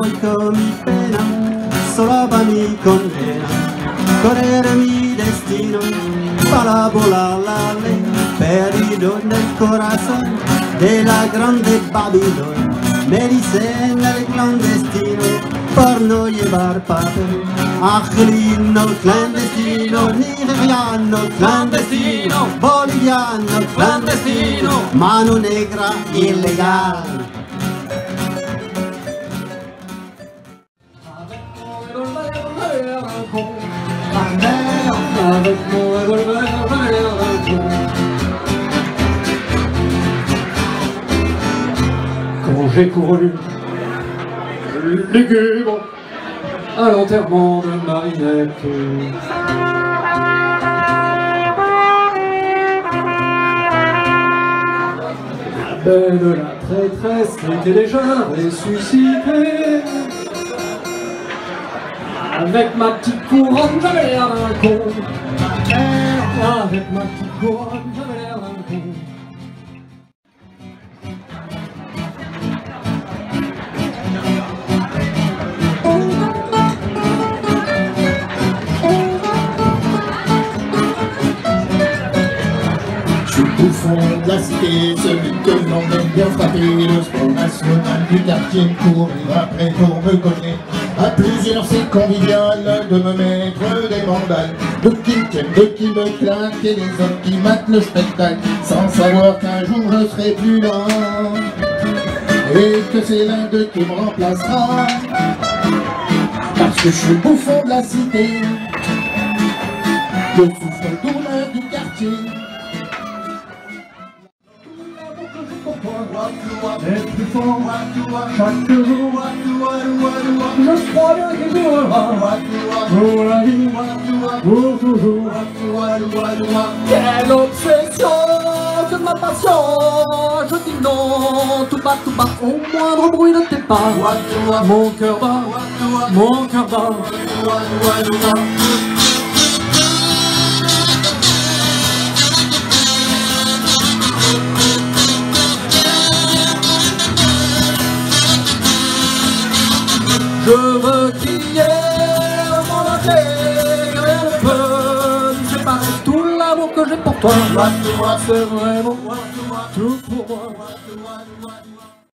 porco mi pena, solo mi condena, correre mi destino, parabola la ley, perdido del corazón de la grande Babilón, me dicen el clandestino, por no llevar papel, argelino clandestino, nigeriano clandestino, boliviano clandestino, mano negra ilegal. Quand j'ai couru lugubre à l'enterrement de Marinette, la belle, la traîtresse était déjà ressuscitée. Avec ma petite couronne, j'avais l'air d'un con. Avec ma petite couronne, j'avais l'air d'un con. Je suis bouffon de la cité, celui que l'on aime bien frapper, le sport national du quartier, courir après pour me cogner. À plusieurs c'est convivial de me mettre des mandales, de qui me tiennent, de qui me claquent, et les hommes qui matent le spectacle, sans savoir qu'un jour je serai plus là, et que c'est l'un d'eux qui me remplacera, parce que je suis bouffon de la cité, le souffle douleur du quartier. Être plus fort chaque jour, je crois bien qu'il durera pour la vie, pour toujours. Quelle obsession que ma passion, je dis non, tout bas, au moindre bruit de tes pas, mon cœur bat, mon cœur bat. Je veux qu'il y ait un monde entier, que rien ne peut nous séparer. Tout l'amour que j'ai pour toi, c'est vraiment tout pour moi.